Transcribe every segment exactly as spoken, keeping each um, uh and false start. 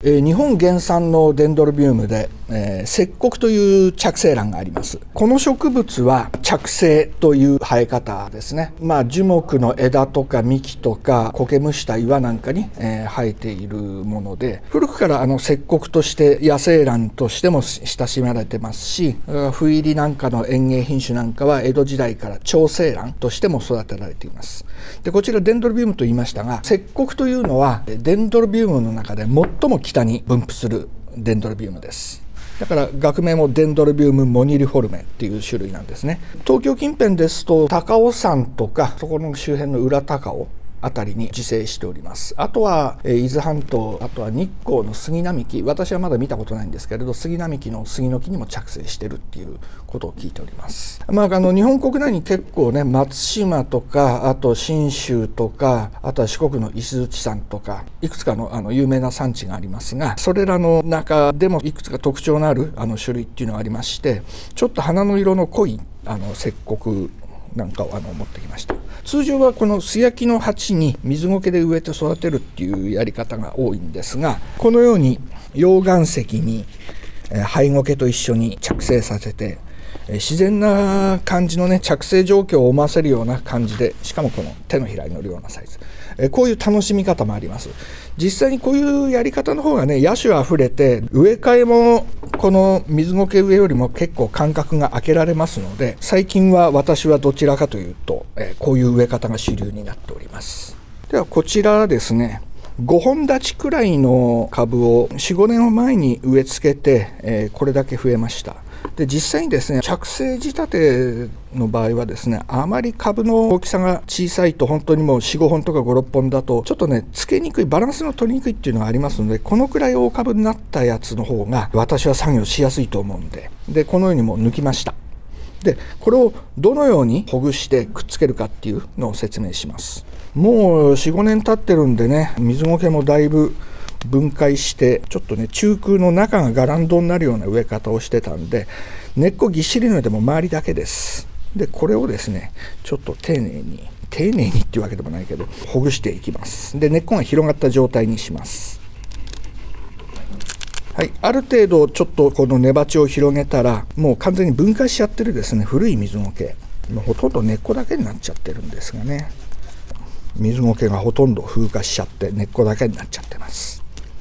えー、日本原産のデンドロビウムで、えー、石黒という着生蘭があります。この植物は着生という生え方ですね。まあ樹木の枝とか幹とか苔むした岩なんかに、えー、生えているもので、古くからあの石黒として野生蘭としても親しまれてますし、斑入りなんかの園芸品種なんかは江戸時代から長生蘭としても育てられています。でこちらデンドロビウムと言いましたが、石黒というのはデンドロビウムの中で最も北に分布するデンドロビウムです。だから学名もデンドロビウムモニリフォルメっていう種類なんですね。東京近辺ですと高尾山とかそこの周辺の裏高尾あたりに自生しております。あとは、えー、伊豆半島、あとは日光の杉並木、私はまだ見たことないんですけれど、杉並木の杉の木にも着生してるっていうことを聞いております。まあ、あの日本国内に結構ね、松島とか、あと信州とか、あとは四国の石鎚山とか、いくつかのあの有名な産地がありますが、それらの中でもいくつか特徴のあるあの種類っていうのがありまして、ちょっと花の色の濃いあの石黒なんかをあの持ってきました。通常はこの素焼きの鉢に水苔で植えて育てるっていうやり方が多いんですが、このように溶岩石に灰苔と一緒に着生させて、自然な感じのね着生状況を思わせるような感じで、しかもこの手のひらに乗るようなサイズ、こういう楽しみ方もあります。実際にこういうやり方の方がね野趣あふれて、植え替えもこの水苔植えよりも結構間隔が空けられますので、最近は私はどちらかというと、えー、こういう植え方が主流になっております。ではこちらですね、ごほん立ちくらいの株をよん、ごねんまえに植え付けて、えー、これだけ増えました。で実際にですね、着生仕立ての場合はですね、あまり株の大きさが小さいと、本当にもうよん、ごほんとかご、ろっぽんだとちょっとねつけにくい、バランスの取りにくいっていうのがありますので、このくらい大株になったやつの方が私は作業しやすいと思うんで、でこのようにもう抜きました。でこれをどのようにほぐしてくっつけるかっていうのを説明します。もうよん、ごねん経ってるんでね、水苔もだいぶ分解して、ちょっとね中空の中がガランドになるような植え方をしてたんで、根っこぎっしりのでも周りだけです。でこれをですねちょっと丁寧に丁寧にっていうわけでもないけどほぐしていきます。で根っこが広がった状態にします。はい、ある程度ちょっとこの根鉢を広げたら、もう完全に分解しちゃってるですね古い水苔、もうほとんど根っこだけになっちゃってるんですがね、水苔がほとんど風化しちゃって根っこだけになっちゃってます。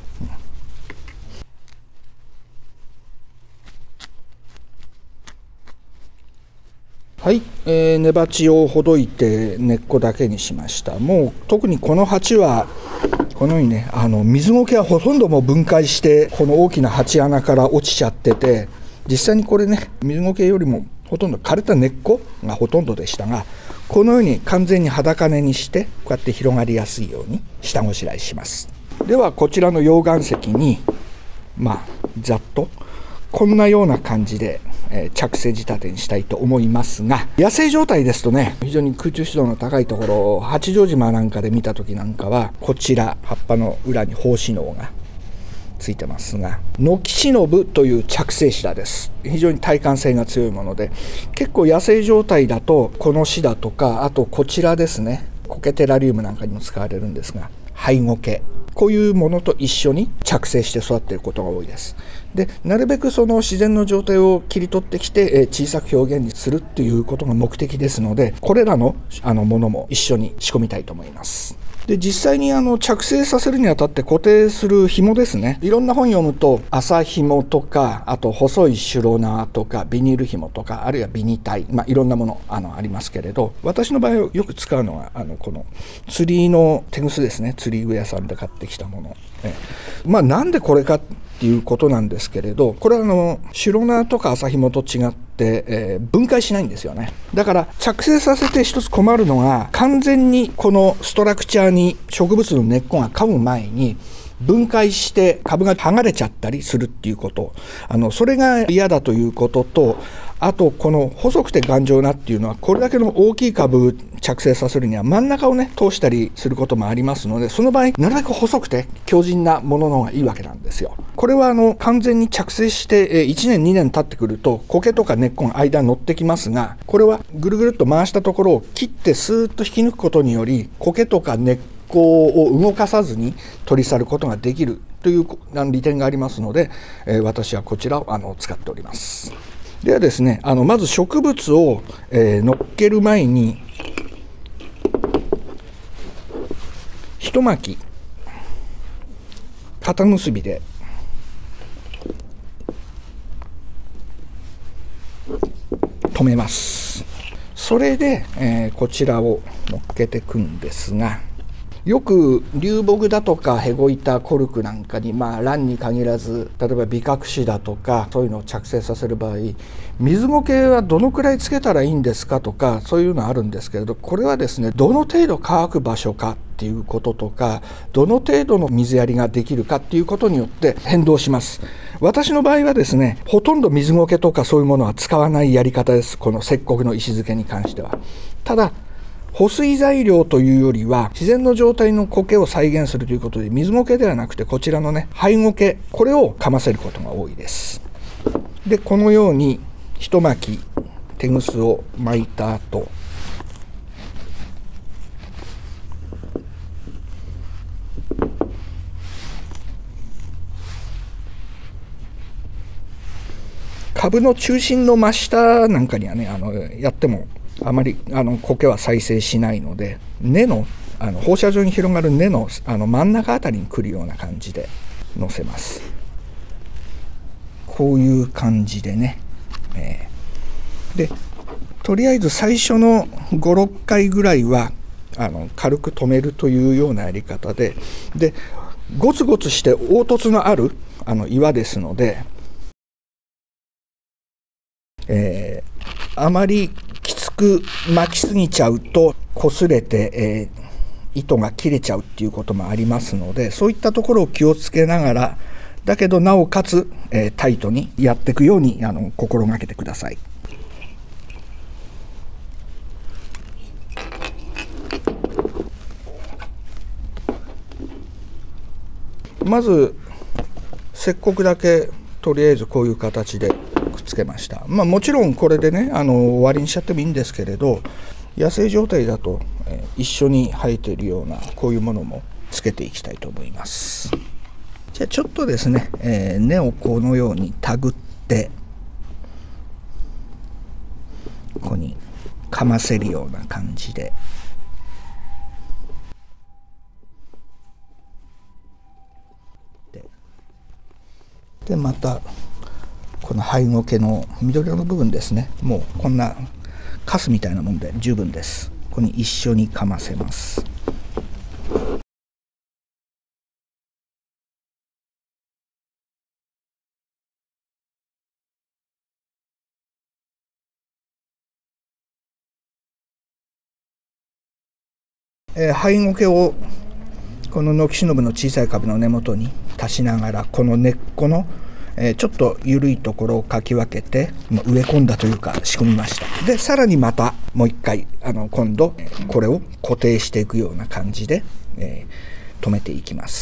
はい、えー、根鉢をほどいて根っこだけにしました。もう特にこの鉢はこのようにね、あの水苔はほとんどもう分解してこの大きな鉢穴から落ちちゃってて、実際にこれね水苔よりもほとんど枯れた根っこがほとんどでしたが、このように完全に裸根にしてこうやって広がりやすいように下ごしらえします。ではこちらの溶岩石にまあざっとこんなような感じで、えー、着生仕立てにしたいと思いますが、野生状態ですとね非常に空中湿度の高いところ、八丈島なんかで見た時なんかはこちら葉っぱの裏に胞子嚢がついてますが、ノキシノブという着生シダです。非常に耐寒性が強いもので、結構野生状態だとこのシダとか、あとこちらですね、コケテラリウムなんかにも使われるんですが、灰苔、こういうものと一緒に着生して育っていることが多いです。でなるべくその自然の状態を切り取ってきて、えー、小さく表現にするっていうことが目的ですので、これらのあのものも一緒に仕込みたいと思います。で実際にあの着生させるにあたって固定する紐ですね、いろんな本読むと麻紐とか、あと細いシュロナーとかビニール紐とか、あるいはビニタイ、まあ、いろんなもの あのありますけれど、私の場合よく使うのはあのこの釣りのテグスですね。釣り具屋さんで買ってきたもの、えまあなんでこれかっていうことなんですけれど、これはあのシュロナーとか麻紐と違って、えー、分解しないんですよね。だから着生させて一つ困るのが、完全にこのストラクチャーに植物の根っこが噛む前に分解して株が剥がれちゃったりするっていうこと、あのそれが嫌だということと、あとこの細くて頑丈なっていうのは、これだけの大きい株着生させるには真ん中をね通したりすることもありますので、その場合なるべく細くて強靭なものの方がいいわけなんですよ。これはあの完全に着生していちねんにねん経ってくると苔とか根っこが間に乗ってきますが、これはぐるぐるっと回したところを切ってスーッと引き抜くことにより、苔とか根っ光を動かさずに取り去ることができるという利点がありますので、えー、私はこちらをあの使っております。ではですね、あのまず植物を、えー、乗っける前に一巻き肩結びで止めます。それで、えー、こちらを乗っけていくんですが、よく流木だとかヘゴ板コルクなんかに、まあランに限らず、例えばビカクシだとかそういうのを着生させる場合、水苔はどのくらいつけたらいいんですかとか、そういうのあるんですけれど、これはですね、どの程度乾く場所かっていうこととか、どの程度の水やりができるかっていうことによって変動します。私の場合はですね、ほとんど水苔とかそういうものは使わないやり方です。この石苔の石漬けに関しては。ただ保水材料というよりは自然の状態の苔を再現するということで、水苔ではなくてこちらのね、灰苔、これをかませることが多いです。でこのように一巻きテグスを巻いた後、株の中心の真下なんかにはね、あのやってもあまりあの苔は再生しないので、根のあの放射状に広がる根のあの真ん中あたりに来るような感じで乗せます。こういう感じでね、えー、でとりあえず最初のご、ろっかいぐらいはあの軽く止めるというようなやり方で、でゴツゴツして凹凸のあるあの岩ですので、えー、あまりきつく巻きすぎちゃうと擦れて、えー、糸が切れちゃうっていうこともありますので、そういったところを気をつけながら、だけどなおかつ、えー、タイトにやっていくようにあの心がけてください。まず石苔だけとりあえずこういう形でくっつけました。まあ、もちろんこれでね、あの終わりにしちゃってもいいんですけれど、野生状態だと、えー、一緒に生えているようなこういうものもつけていきたいと思います。じゃあちょっとですね、えー、根をこのように手繰ってここにかませるような感じで。でまたこの灰苔の緑色の部分ですね、もうこんなカスみたいなもんで十分です。ここに一緒にかませます。えー、灰苔をこのノキシノブの小さい株の根元に足しながら、この根っこの、えー、ちょっと緩いところをかき分けて植え込んだというか仕込みました。でさらにまたもう一回あの今度これを固定していくような感じで、えー、止めていきます。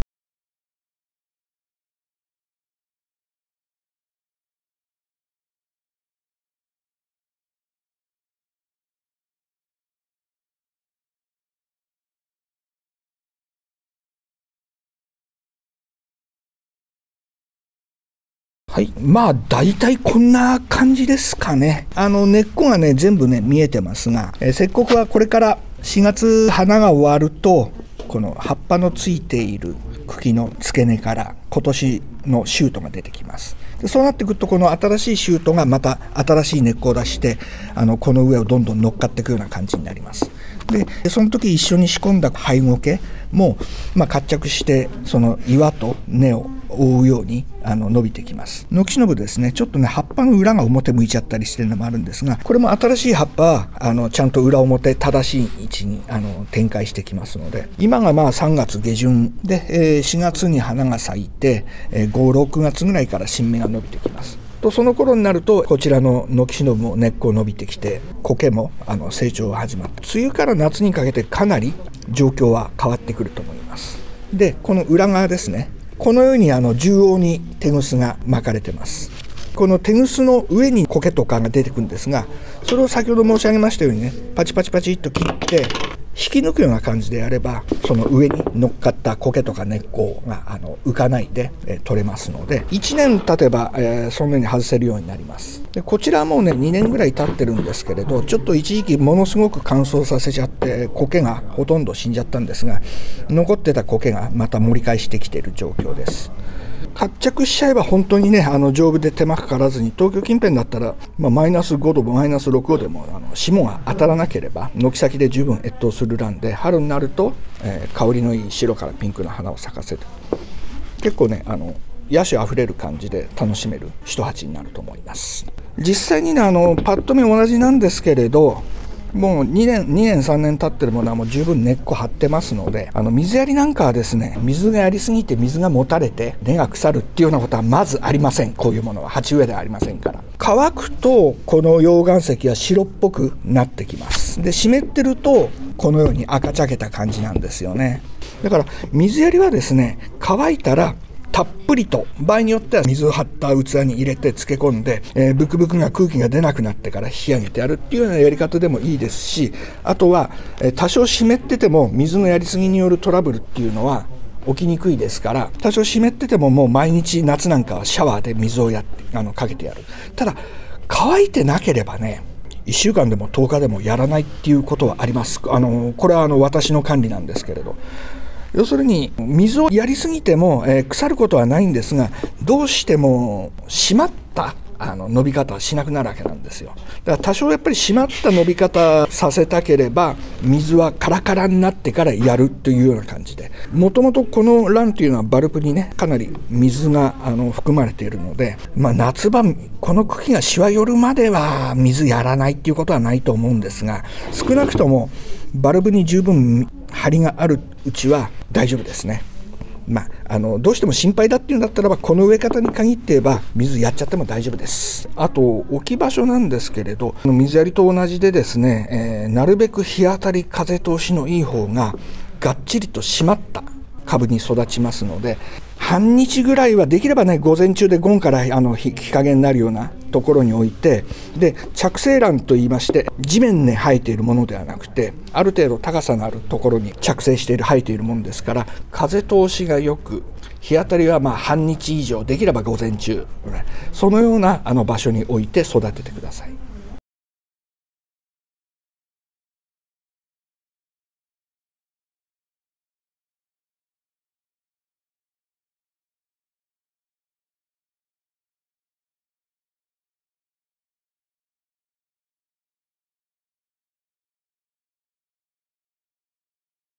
はい、まあ大体こんな感じですかね。あの根っこがね全部ね見えてますが、えー、石苔はこれからしがつ花が終わると、この葉っぱのついている茎の付け根から今年のシュートが出てきます。でそうなってくると、この新しいシュートがまた新しい根っこを出して、あのこの上をどんどん乗っかっていくような感じになります。でその時一緒に仕込んだ灰苔も、まあ、活着してその岩と根を覆うようにあの伸びてきます。ノキシノブですね、ちょっとね葉っぱの裏が表向いちゃったりしてるのもあるんですが、これも新しい葉っぱはあのちゃんと裏表正しい位置にあの展開してきますので、今がまあさんがつげじゅんで、えー、しがつに花が咲いて、えー、ご、ろくがつぐらいから新芽が伸びてきます。とその頃になるとこちらのノキシノブも根っこ伸びてきて、苔もあの成長が始まって、梅雨から夏にかけてかなり状況は変わってくると思います。でこの裏側ですね、このようにあの縦横にテグスが巻かれてます。このテグスの上に苔とかが出てくるんですが、それを先ほど申し上げましたようにね、パチパチパチっと切って引き抜くような感じでやれば、その上に乗っかった苔とか根っこがあの浮かないで、えー、取れますので、いちねん経てば、えー、そんなに外せるようになります。でこちらはもうねにねんぐらい経ってるんですけれど、ちょっと一時期ものすごく乾燥させちゃって苔がほとんど死んじゃったんですが、残ってた苔がまた盛り返してきている状況です。活着しちゃえば本当にね、あの丈夫で手間かからずに、東京近辺だったら、まあ、マイナスごどマイナスろくどでもあの霜が当たらなければ軒先で十分越冬するランで、春になると、えー、香りのいい白からピンクの花を咲かせる、結構ねあの野趣あふれる感じで楽しめる一鉢になると思います。実際にねあのパッと見同じなんですけれど、もうにねんにねんさんねん経ってるものはもう十分根っこ張ってますので、あの水やりなんかはですね、水がやりすぎて水がもたれて根が腐るっていうようなことはまずありません。こういうものは鉢植えではありませんから。乾くとこの溶岩石は白っぽくなってきます。で湿ってるとこのように赤茶けた感じなんですよね。だから水やりはですね、乾いたらたっぷりと、場合によっては水を張った器に入れて漬け込んで、えー、ブクブクが空気が出なくなってから引き上げてやるっていうようなやり方でもいいですし、あとは、えー、多少湿ってても水のやりすぎによるトラブルっていうのは起きにくいですから、多少湿っててももう毎日夏なんかはシャワーで水をやってあのかけてやる。ただ乾いてなければね、いっしゅうかんでもとおかでもやらないっていうことはあります。あのこれはあの私の管理なんですけれど、要するに水をやりすぎても、えー、腐ることはないんですが、どうしても締まったあの伸び方はしなくなるわけなんですよ。だから多少やっぱり締まった伸び方させたければ、水はカラカラになってからやるというような感じで、もともとこのランというのはバルブにねかなり水があの含まれているので、まあ、夏場この茎がしわ寄るまでは水やらないっていうことはないと思うんですが、少なくともバルブに十分張りがあるうちは大丈夫ですね。まあ、あのどうしても心配だっていうんだったらば、この植え方に限って言えば水やっちゃっても大丈夫です。あと置き場所なんですけれど、水やりと同じでですね、えー、なるべく日当たり風通しのいい方ががっちりと締まった株に育ちますので、半日ぐらいはできればね、午前中でゴンからあの日陰になるようなところに置いて、で着生蘭といいまして、地面に生えているものではなくて、ある程度高さのあるところに着生している生えているものですから、風通しがよく、日当たりはまあ半日以上、できれば午前中、そのようなあの場所に置いて育ててください。